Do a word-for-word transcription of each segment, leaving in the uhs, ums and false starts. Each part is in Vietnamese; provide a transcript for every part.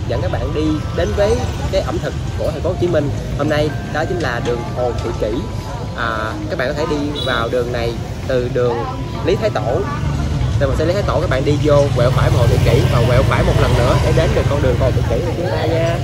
dẫn các bạn đi đến với cái ẩm thực của thành phố Hồ Chí Minh. Hôm nay đó chính là đường Hồ Thị Kỷ. À, các bạn có thể đi vào đường này từ đường Lý Thái Tổ. Từ mình sẽ Lý Thái Tổ các bạn đi vô quẹo phải một Hồ Thị Kỷ và quẹo phải một lần nữa để đến được con đường Hồ Thị Kỷ của chúng ta nha.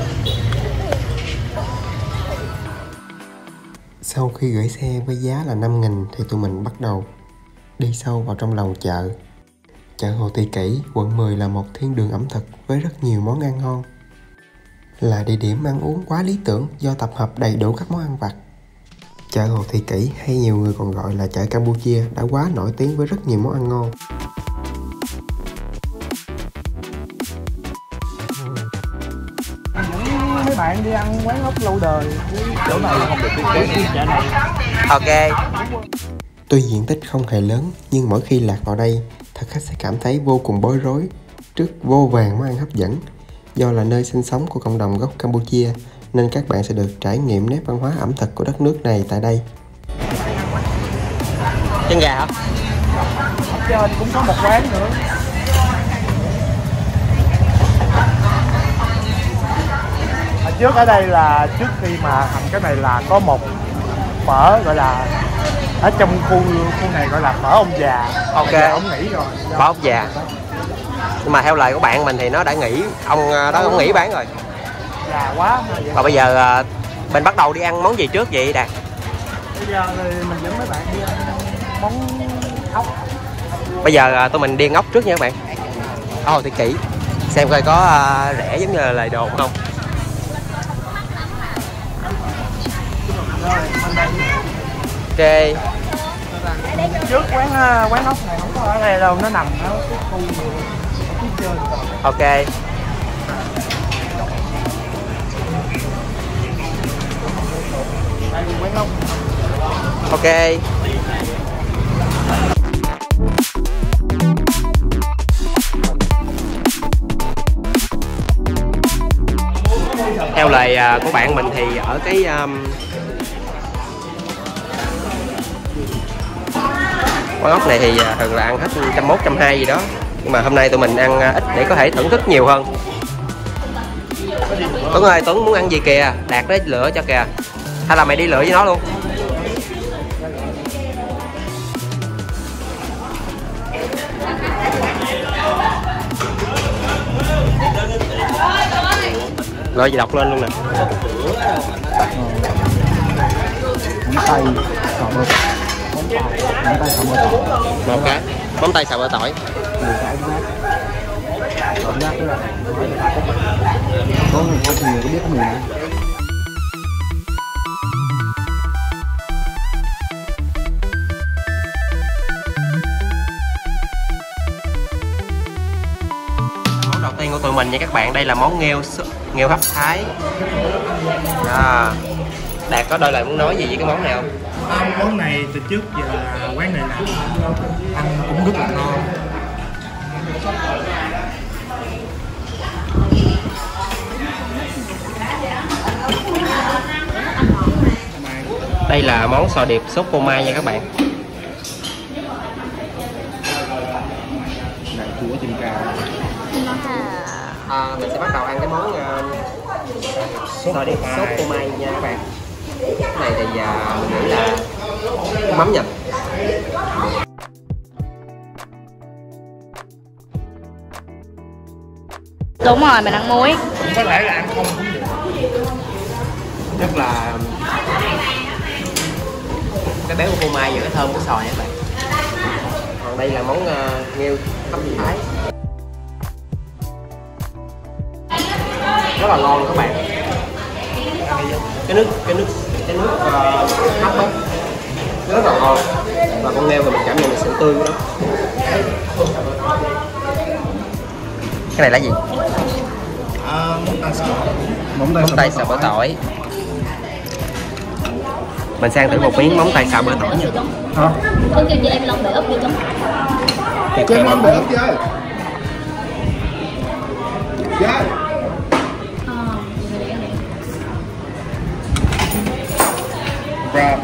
Sau khi gửi xe với giá là năm nghìn thì tụi mình bắt đầu đi sâu vào trong lòng chợ. Chợ Hồ Thị Kỷ, quận mười là một thiên đường ẩm thực với rất nhiều món ăn ngon. Là địa điểm ăn uống quá lý tưởng do tập hợp đầy đủ các món ăn vặt. Chợ Hồ Thị Kỷ hay nhiều người còn gọi là chợ Campuchia đã quá nổi tiếng với rất nhiều món ăn ngon. Mấy bạn đi ăn quán ốc lâu đời, chỗ này không được biết đến chợ này. Ok. Tuy diện tích không hề lớn nhưng mỗi khi lạc vào đây, thực khách sẽ cảm thấy vô cùng bối rối trước vô vàn món ăn hấp dẫn. Do là nơi sinh sống của cộng đồng gốc Campuchia nên các bạn sẽ được trải nghiệm nét văn hóa ẩm thực của đất nước này tại đây. Chân gà hả? Ở trên cũng có một quán nữa. Ở trước ở đây là trước khi mà thành cái này là có một phở gọi là ở trong khu khu này gọi là phở ông già. Ok. Ông nghỉ rồi. Phở ông già. Nhưng mà theo lời của bạn mình thì nó đã nghỉ, ông đó ông nghỉ bán rồi. Già quá. Và bây giờ mình bắt đầu đi ăn món gì trước vậy Đạt? Bây giờ thì mình dẫn mấy bạn đi ăn món ốc. Bây giờ tụi mình đi ăn ốc trước nha các bạn. Ở Hồ Thị Kỷ. Xem coi có uh, rẻ giống như là lời đồn không. Ok. Trước quán quán ốc này không có ở đây đâu, nó nằm ở cái khu phía trên. Ok. Đây là quán ốc. Ok. Theo lời uh, của bạn mình thì ở cái um, quán ốc này thì thường là ăn hết trăm mốt, trăm hai gì đó. Nhưng mà hôm nay tụi mình ăn ít để có thể thưởng thức nhiều hơn. Tuấn ơi, Tuấn muốn ăn gì kìa? Đạt đấy lựa cho kìa. Hay là mày đi lựa với nó luôn? Rồi gì đọc lên luôn nè. Móng tay xào bơ tỏi. Một cái móng tay xào bơ tỏi. Có người có nhiều biết mùi này. Món đầu tiên của tụi mình nha các bạn, đây là món nghêu nghêu hấp Thái. À, Đạt có đôi lời muốn nói gì với cái món này không? À, món này từ trước giờ quán này làm ăn cũng rất là ngon. Đây là món sò điệp sốt phô mai nha các bạn. Này chúa trên cao. À, mình sẽ bắt đầu ăn cái món uh, sò điệp sốt phô mai nha các bạn. Cái này thì uh, mình nghĩ là mắm nhập. Đúng rồi, mình ăn muối. Có thể là ăn không cũng được. Rất là cái béo của phô mai và cái thơm của sò nha các bạn. Còn đây là món uh, nghêu hấp Thái. Rất là ngon các bạn. Cái nước cái nước cái nước uh, hấp đó rất là ngon. Và con nghêu thì mình cảm nhận được sự tươi của nó. Cái này là gì? À, móng tay xào móng tay, tay xào bơ tỏi. Mình sang thử một miếng móng tay xào bơ tỏi nha. hả? Có kêu cho em lòng bể úp vô trống. Cho em lòng bể úp chơi. Chơi. Rồi.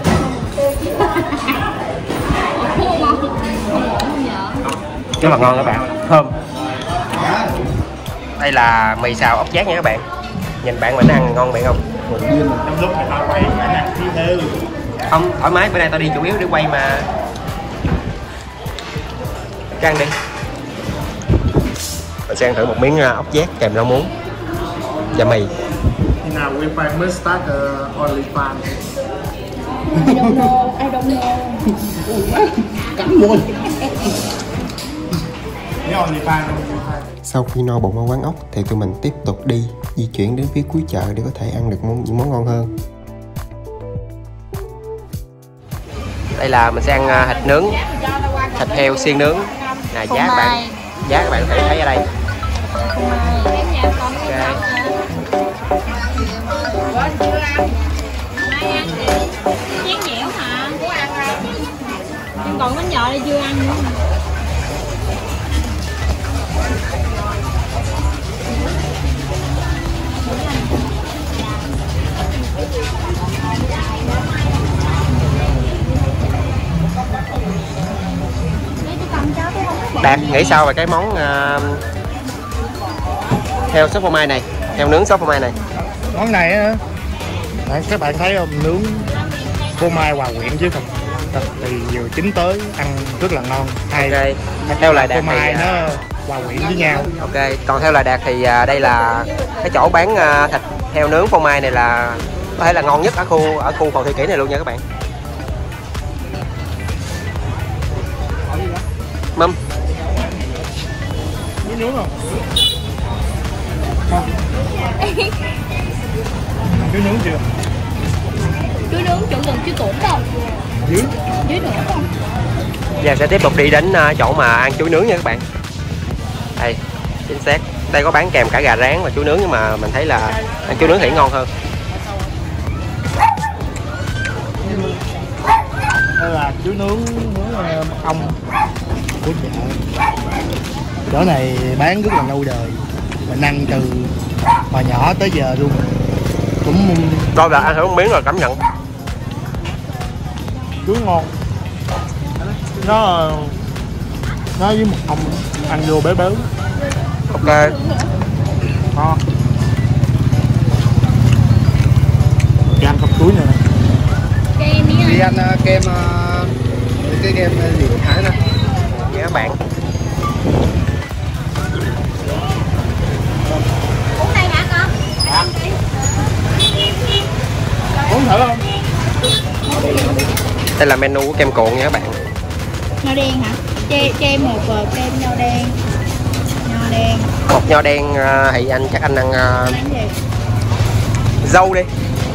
Rất là ngon các bạn, thơm. Đây Đây là mì xào ốc giác nha các bạn. Nhìn bạn mình ăn ngon miệng không? Trong lúc người ta quay phải ăn chi thư. Không, thoải mái, bữa nay tao đi chủ yếu để quay mà. Cái ăn đi. Mình sẽ ăn thử một miếng ốc giác kèm rau muống và mì. Khi nào we find must start uh, only fan. I don't know, I don't know. Cắn môi. Cái only fan không? Sau khi no bụng ở quán ốc thì tụi mình tiếp tục đi di chuyển đến phía cuối chợ để có thể ăn được món, những món ngon hơn. Đây là mình sẽ ăn thịt nướng, thịt heo xiên nướng. Nè, giá các bạn, giá các bạn có thể thấy ở đây. Okay. Chén dẻo hả? Em còn bánh nhọ đây chưa ăn nữa. Đạt nghĩ sao về cái món uh, heo sốt phô mai này, heo nướng sốt phô mai này? Món này á, các bạn thấy không, nướng phô mai hòa quyện chứ không thịt thì vừa chín tới, ăn rất là ngon. Hay okay. Theo lời Đạt phô mai thì, nó hòa quyện với nhau. Ok, còn theo lời Đạt thì uh, đây là cái chỗ bán uh, thịt heo nướng phô mai này là có thể là ngon nhất ở khu ở khu Hồ Thị Kỷ này luôn nha các bạn. Mâm Muốn nướng không? Chú nướng chưa? Chú nướng chỗ gần chú Tuấn không? Dưới Dưới nữa không? Giờ sẽ tiếp tục đi đến chỗ mà ăn chuối nướng nha các bạn. Đây, chính xác. Đây có bán kèm cả gà rán và chuối nướng, nhưng mà mình thấy là ăn chuối nướng thì ngon hơn. Đây là chú nướng nướng mật ong của chợ. Chỗ này bán rất là lâu đời, mình ăn từ hồi nhỏ tới giờ luôn. Cũng Coi là ăn thử một miếng rồi cảm nhận. chuối ngon, nó nó với mật ong ăn vô béo béo. Ok. Ngon. Đi ăn cặp chuối này. Kem đi Đi ăn uh, kem uh, cái kem gì của Thái nè. Nha các bạn. Uống đây hả con? Dạ. Uống thử không? Đây là menu của kem cuộn nha các bạn. Nho đen hả? Che, che một uh, kem nho đen. Nho đen. Một nho đen uh, thì anh chắc anh ăn uh, dâu đi.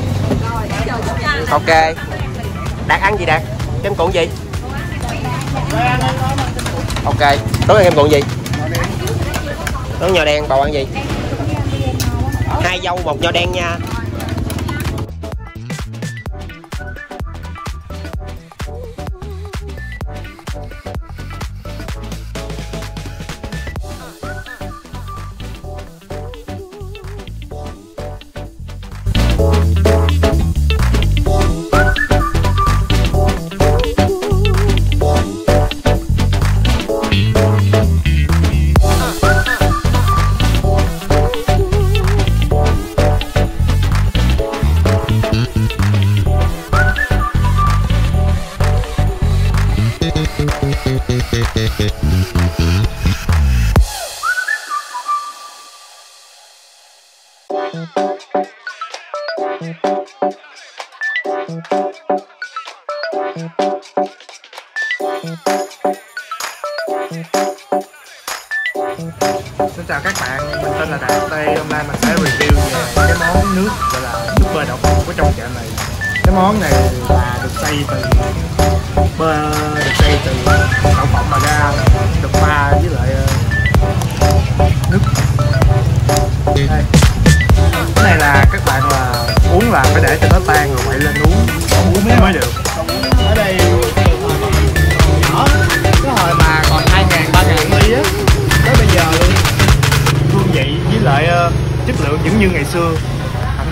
Ok. Đạt ăn gì Đạt? Kem cuộn gì? Ok. Tối ăn kem cuộn gì? Tối nho đen, bầu ăn gì? Hai dâu một nho đen nha. Xin chào các bạn, mình tên là Đạt. Đây hôm nay mình sẽ review về cái món nước gọi là nước bơ đậu phộng của trong chợ này. Cái món này là được xây từ bơ, được xây từ đậu phộng mà ra, được pha với lại nước. Đây. Cái này là các bạn là uống là phải để cho nó tan rồi quậy lên uống, uống mới được. Ở đây nhỏ, cái hồi mà còn hai ngàn, ba ngàn ly á, tới bây giờ luôn. Hương vị với lại uh, chất lượng vẫn như ngày xưa, thậm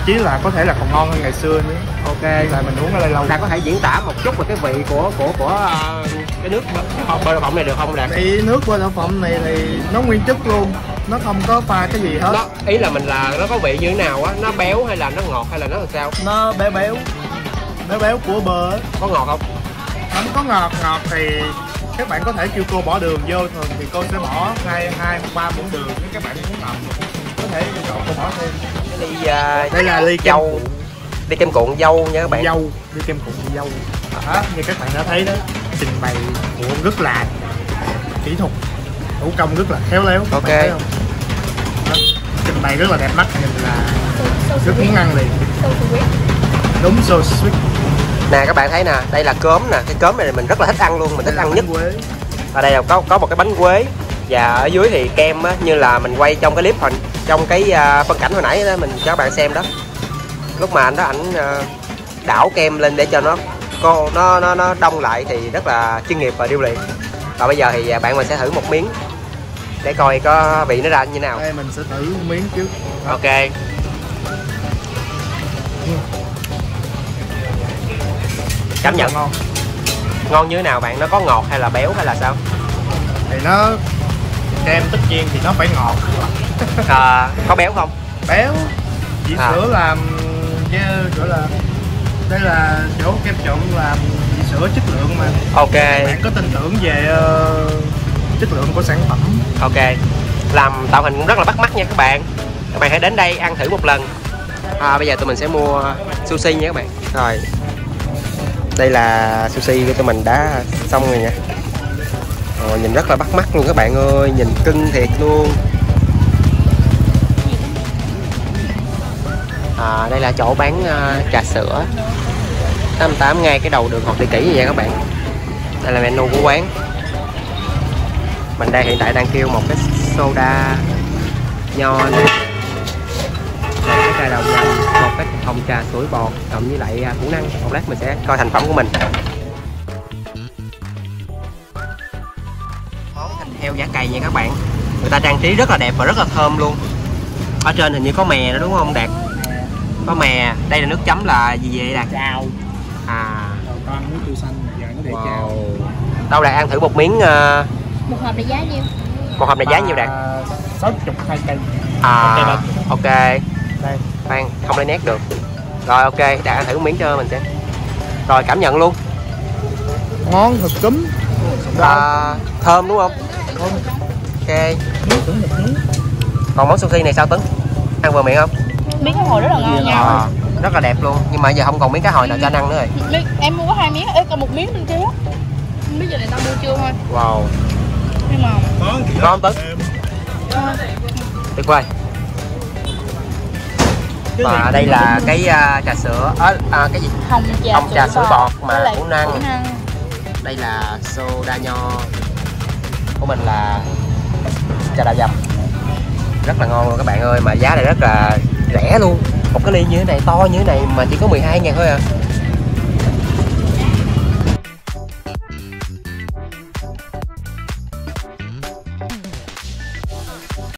chí là có thể là còn ngon hơn ngày xưa nữa. Ok. Tại mình uống ở đây lâu. Đạt có thể diễn tả một chút về cái vị của của của uh, cái nước bơ đậu phộng này được không Đạt? Thì nước bơ đậu phộng này thì nó nguyên chất luôn, nó không có pha cái gì hết. Nó, ý là mình là nó có vị như thế nào á, nó béo hay là nó ngọt hay là nó làm sao? Nó béo béo, béo béo của bơ. Có ngọt không? Không có ngọt. Ngọt thì các bạn có thể kêu cô bỏ đường vô, thường thì cô sẽ bỏ hai hai ba muỗng đường. Nếu các bạn muốn ngọt có thể chọn cô bỏ thêm. Ly, uh, đây là ly dâu, ly kem cuộn dâu nha các bạn. Dâu, ly kem cuộn dâu. Đó, như các bạn đã thấy đó, trình bày của rất là kỹ thuật, thủ công rất là khéo léo. Ok. Đó, trình bày rất là đẹp mắt, nhìn là rất muốn ăn liền. Đúng, so sweet. Nè các bạn thấy nè, đây là cốm nè, cái cốm này mình rất là thích ăn luôn, mình thích ăn nhất. Quế. Ở đây là có có một cái bánh quế và ở dưới thì kem á, như là mình quay trong cái clip hình trong cái uh, phân cảnh hồi nãy đó mình cho các bạn xem đó. Lúc mà anh đó ảnh uh, đảo kem lên để cho nó cô nó nó nó đông lại thì rất là chuyên nghiệp và điêu luyện. Và bây giờ thì bạn mình sẽ thử một miếng để coi có vị nó ra như nào. Đây mình sẽ thử một miếng trước. Ok. Cảm nhận ngon. Ngon như thế nào bạn? Nó có ngọt hay là béo hay là sao? Thì nó kem tất nhiên thì nó phải ngọt. À, có béo không? Béo. Dĩ à. sữa làm chứ gọi là đây là chỗ kem trộn làm dĩ sữa chất lượng mà. Ok. Bạn có tin tưởng về uh, chất lượng của sản phẩm. Ok. Làm tạo hình cũng rất là bắt mắt nha các bạn. Các bạn hãy đến đây ăn thử một lần. À, bây giờ tụi mình sẽ mua sushi nha các bạn. Rồi. Đây là sushi của tụi mình đã xong rồi nha. Rồi, nhìn rất là bắt mắt luôn các bạn ơi, nhìn cưng thiệt luôn. À, đây là chỗ bán uh, trà sữa tám mươi tám ngay cái đầu đường Hồ Thị Kỷ vậy nha các bạn. Đây là menu của quán. Mình đang hiện tại đang kêu một cái soda nho này, một cái trà đào dầm, một cái hồng trà sủi bọt cộng với lại củ năng. Một lát mình sẽ coi thành phẩm của mình. Món thịt heo giả cày nha các bạn. Người ta trang trí rất là đẹp và rất là thơm luôn. Ở trên hình như có mè đó đúng không Đạt? Có mè. Đây là nước chấm là gì vậy Đạt? Chao. À. Đầu con nước chua xanh giờ nó để wow. chao. Đâu Đạt ăn thử một miếng. Uh... Một hộp này giá nhiêu? Một hộp này giá nhiêu Đạt? sáu mươi hai cây. À. Ok. Đây. Khoan, không lấy nét được. Rồi ok, Đạt ăn thử một miếng cho mình xem. Rồi cảm nhận luôn. Ngon, thật cúm. À, thơm đúng không? Thơm. Ok. Còn món sushi này sao Tuấn? Ăn vừa miệng không? Miếng cá hồi rất là ngon nha. À, rất là đẹp luôn. Nhưng mà giờ không còn miếng cá hồi nào cho anh ăn nữa rồi. Em mua có hai miếng, ê còn một miếng bên kia. Không biết giờ này tao mua chưa thôi. Wow. Nhưng mà ngon không Tuấn? Tuyệt vời. Và đây là cái uh, trà sữa à, à, cái gì? Hồng trà, Hồng trà sữa bọt mà củ năng. năng. Đây là soda nho. Của mình là trà đào dầm. Rất là ngon luôn các bạn ơi, mà giá này rất là rẻ luôn. Một cái ly như thế này, to như thế này mà chỉ có mười hai ngàn thôi à.